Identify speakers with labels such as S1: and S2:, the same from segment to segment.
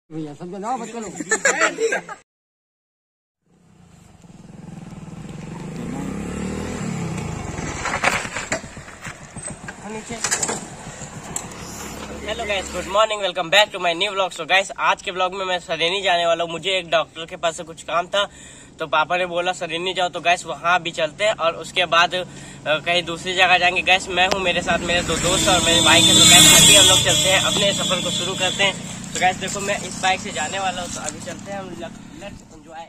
S1: भैया समझो ना मत करो।
S2: Hello guys, good morning, welcome back to my new vlog. So guys, आज के व्लॉग में मैं सरेनी जाने वाला हूँ। मुझे एक डॉक्टर के पास से कुछ काम था, तो पापा ने बोला सरेनी जाओ। तो गाइस वहाँ भी चलते हैं और उसके बाद कहीं दूसरी जगह जाएंगे। गाइस मैं हूँ, मेरे साथ मेरे दो दोस्त और मेरी बाइक है। तो गाइस अभी हम लोग चलते हैं, अपने सफर को शुरू करते हैं। तो गाइस देखो, मैं इस बाइक से जाने वाला हूँ, तो अभी चलते हैं हम। Let's enjoy.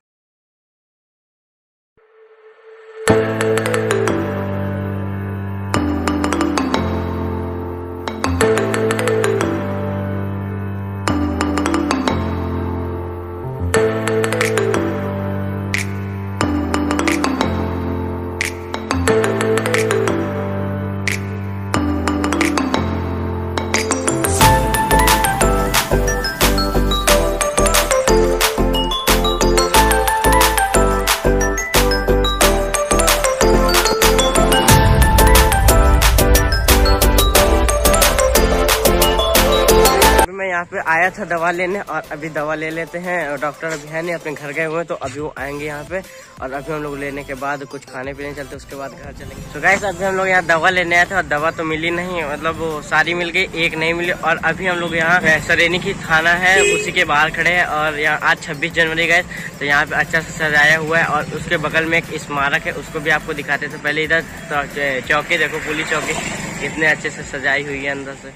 S2: यहाँ पे आया था दवा लेने और अभी दवा ले लेते हैं। डॉक्टर अभी है नहीं, अपने घर गए हुए हैं, तो अभी वो आएंगे यहाँ पे। और अभी हम लोग लेने के बाद कुछ खाने पीने चलते, उसके बाद घर चलेंगे। तो गाइस अभी हम लोग यहाँ दवा लेने आए थे और दवा तो मिली नहीं, मतलब वो सारी मिल गई, एक नहीं मिली। और अभी हम लोग यहाँ सरेनी की थाना है, उसी के बाहर खड़े हैं। और यहाँ आज 26 जनवरी गाइस, तो यहाँ पे अच्छा से सजाया हुआ है। और उसके बगल में एक स्मारक है, उसको भी आपको दिखाते थे। पहले इधर चौकी देखो, पुलिस चौकी कितने अच्छे से सजाई हुई है अंदर से।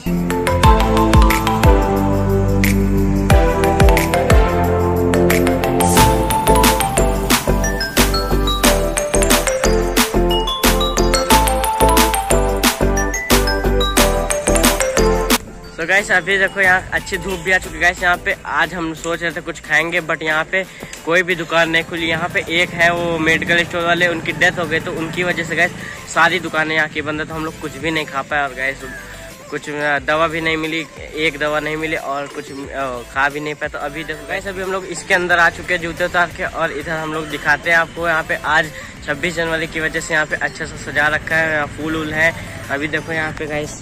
S2: तो गाइस अभी देखो, यहाँ अच्छी धूप भी आ चुकी है। गाइस यहाँ पे आज हम सोच रहे थे कुछ खाएंगे, बट यहाँ पे कोई भी दुकान नहीं खुली। यहाँ पे एक है वो मेडिकल स्टोर वाले, उनकी डेथ हो गई, तो उनकी वजह से गाइस सारी दुकानें यहाँ की बंद है। तो हम लोग कुछ भी नहीं खा पाए। और गाइस कुछ दवा भी नहीं मिली, एक दवा नहीं मिली और कुछ खा भी नहीं पाए। तो अभी देखो गाइस, अभी हम लोग इसके अंदर आ चुके हैं जूते उतार के। और इधर हम लोग दिखाते हैं आपको। यहाँ पे आज 26 जनवरी की वजह से यहाँ पे अच्छा सा सजा रखा है, यहाँ फूल वूल है। अभी देखो यहाँ पे गाइस,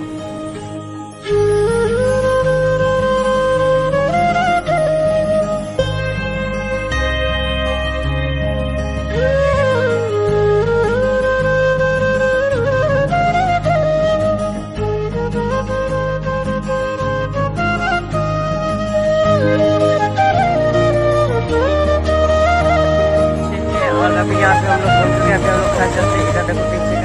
S2: अभी यहाँ पे हम लोग घूम चुके हैं। अभी हम लोग घर चलते हैं। इधर देखो पीछे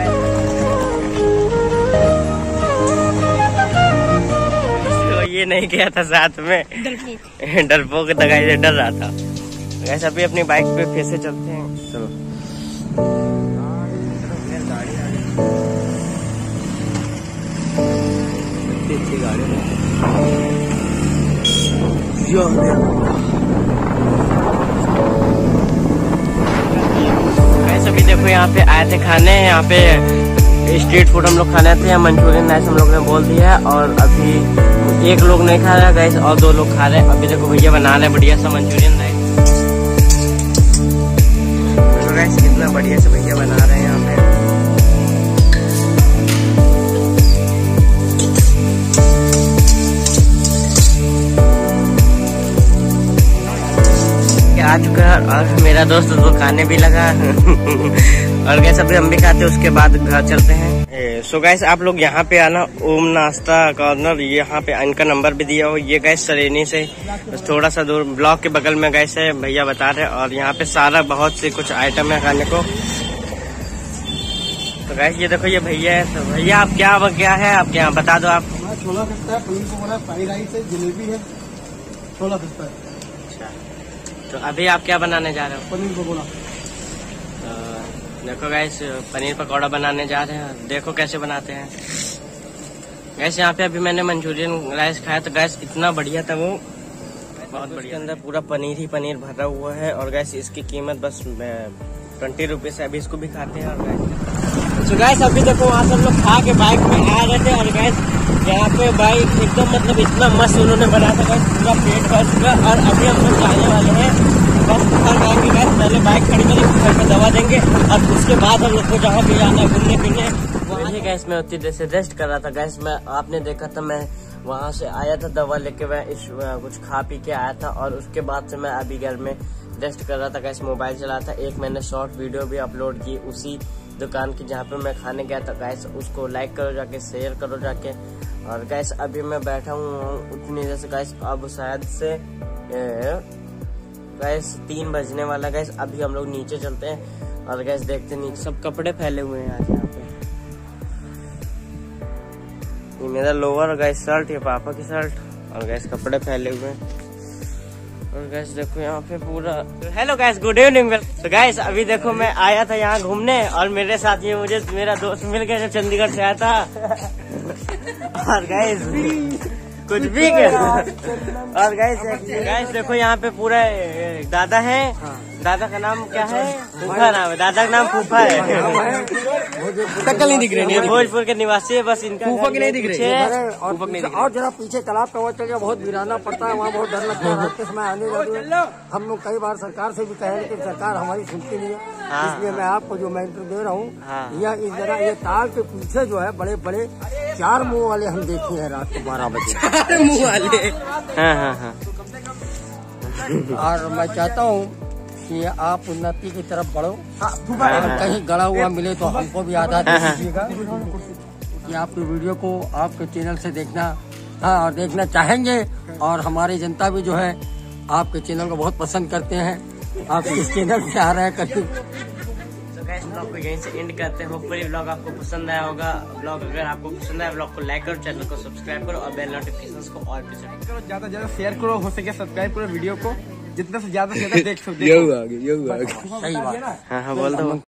S2: का ये नहीं गया था साथ में, डरपोक दगाई से डर रहा था। वैसे अभी अपनी बाइक पे फिर से चलते हैं। चलो अभी देखो, यहाँ पे आए थे खाने, यहाँ पे स्ट्रीट फूड हम लोग खाने थे। मंचूरियन राइस हम लोग ने बोल दिया है। और अभी एक लोग नहीं खा रहा गाइस, और 2 लोग खा रहे हैं। अभी देखो भैया बना रहे हैं बढ़िया सा मंचूरियन राइस। तो गाइस कितना बढ़िया से भैया बना रहे हैं यहाँ पे। आ चुका है और मेरा दोस्त तो खाने भी लगा। और गैस अभी हम भी खाते हैं, उसके बाद घर चलते हैं। सो गैस आप लोग यहाँ पे आना, ओम नाश्ता कॉर्नर, यहाँ पे इनका नंबर भी दिया हो। ये गैस सरेनी से थोड़ा सा दूर ब्लॉक के बगल में गैस है, भैया बता रहे। और यहाँ पे सारा बहुत से कुछ आइटम है खाने को। तो गैस ये देखो, ये भैया है। तो भैया आप क्या है आपके यहाँ बता दो। आप
S1: छोला खस्ता है, पनीर पकौड़ा, फ्राइड राइस है, जलेबी है, छोला खस्ता है।
S2: तो अभी आप क्या बनाने जा रहे हो?
S1: पनीर पकौड़ा।
S2: देखो गाइस, पनीर पकौड़ा बनाने जा रहे हैं। देखो कैसे बनाते हैं। गैस यहाँ पे अभी मैंने मंचूरियन राइस खाया, तो गैस इतना बढ़िया था वो, बहुत बढ़िया। अंदर पूरा पनीर ही पनीर भरा हुआ है। और गैस इसकी कीमत बस 20 रुपीज है। अभी इसको भी खाते हैं। और गैस तो गैस अभी देखो, वहाँ से हम लोग खा के बाइक में आ रहे थे। और गैस यहाँ पे बाइक एकदम मतलब इतना मस्त उन्होंने बनाया था गैस, पूरा पेट भर चुका। और अभी हम लोग जाने वाले हैं बस घर जाएंगे गैस। पहले बाइक खड़ी करेंगे, घर पे दवा देंगे और उसके बाद हम लोग को जहाँ भी जाना है घूमने फिरने वहाँ। गैस मैं उतनी देर से रेस्ट कर रहा था गैस। मैं आपने देखा था मैं वहाँ से आया था दवा लेके, मैं कुछ खा पी के आया था और उसके बाद से मैं अभी घर में रेस्ट कर रहा था गैस, मोबाइल चला था। एक मैंने शॉर्ट वीडियो भी अपलोड की उसी दुकान की जहाँ पे मैं खाने गया था गैस, उसको लाइक करो जाके, शेयर करो जाके। और गैस अभी मैं बैठा हूँ उतनी देर से गैस, अब शायद से गैस 3 बजने वाला गैस। अभी हम लोग नीचे चलते हैं और गैस देखते हैं नीचे सब कपड़े फैले हुए हैं आज यहाँ पे। ये मेरा लोअर गैस शर्ट, ये पापा की शर्ट और गैस कपड़े फैले हुए हैं। और गैस देखो यहाँ पे पूरा, हेलो गैस, गुड इवनिंग। तो गैस अभी देखो मैं आया था यहाँ घूमने और मेरे साथ ये मुझे मेरा दोस्त मिल गया जो चंडीगढ़ से आया था। और गैस कुछ भी और गैस देखो यहाँ पे पूरा दादा है। दादा का नाम क्या है? फूफा नाम है, दादा का नाम फूफा है।
S1: शक्ल नहीं दिख रही है,
S2: भोजपुर के निवासी है, बस इनका
S1: फूफा की नहीं दिख रही है।
S3: और जरा पीछे तालाब पे वो चलिए, बहुत वीराना पड़ता है, वहाँ बहुत डर लगता है रात के समय आने जाने। हम लोग कई बार सरकार से भी कहे लेकिन सरकार हमारी सुनती नहीं है। इसलिए मैं आपको जो मैं इंटरव्यू दे रहा हूँ, यह इस जगह ये ताल के पीछे जो है बड़े बड़े 4 मुँह वाले हम देखे हैं रात को 12 बजे।
S1: मुँह वाले।
S2: हाँ।
S3: और मैं चाहता हूँ कि आप उन्नति की तरफ बढ़ो। कहीं गड़ा हुआ मिले तो हमको भी आधा दे दीजिएगा कि आपकी वीडियो को आपके चैनल से देखना और देखना चाहेंगे। और हमारी जनता भी जो है आपके चैनल को बहुत पसंद करते हैं। आप इस चैनल से आ रहे हैं करके।
S2: तो गाइस ब्लॉग को यहीं से एंड करते हैं। होपफुली ब्लॉग आपको पसंद आया होगा। ब्लॉग अगर आपको पसंद आया, ब्लॉग को लाइक करो, चैनल को सब्सक्राइब करो और बेल नोटिफिकेशंस को ऑल पे सेट करो।
S1: ज्यादा से ज्यादा शेयर करो, हो सके सब्सक्राइब करो वीडियो को, जितना से ज्यादा देख सकते।
S3: सही बात।
S2: हाँ बोल दो।